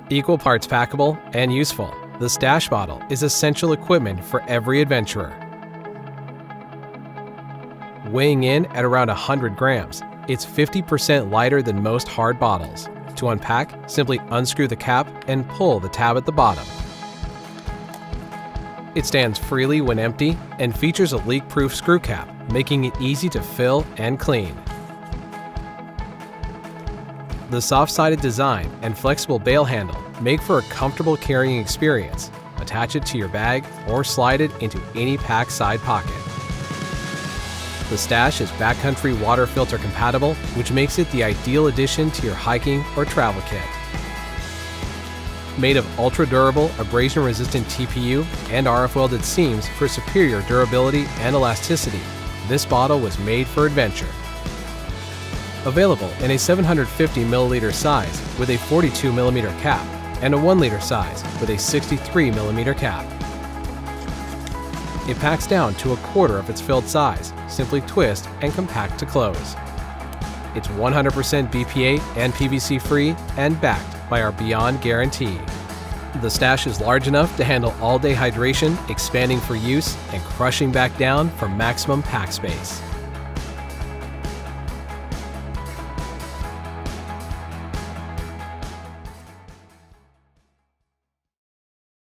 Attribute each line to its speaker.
Speaker 1: Equal parts packable and useful, the Stash bottle is essential equipment for every adventurer. Weighing in at around 100 grams, it's 50% lighter than most hard bottles. To unpack, simply unscrew the cap and pull the tab at the bottom. It stands freely when empty and features a leak-proof screw cap, making it easy to fill and clean. The soft-sided design and flexible bail handle make for a comfortable carrying experience. Attach it to your bag or slide it into any pack side pocket. The Stash is backcountry water filter compatible, which makes it the ideal addition to your hiking or travel kit. Made of ultra-durable, abrasion-resistant TPU and RF welded seams for superior durability and elasticity, this bottle was made for adventure. Available in a 750 milliliter size with a 42 millimeter cap and a 1 liter size with a 63 millimeter cap. It packs down to a quarter of its filled size. Simply twist and compact to close. It's 100% BPA and PVC free and backed by our Beyond Guarantee. The Stash is large enough to handle all-day hydration, expanding for use, and crushing back down for maximum pack space.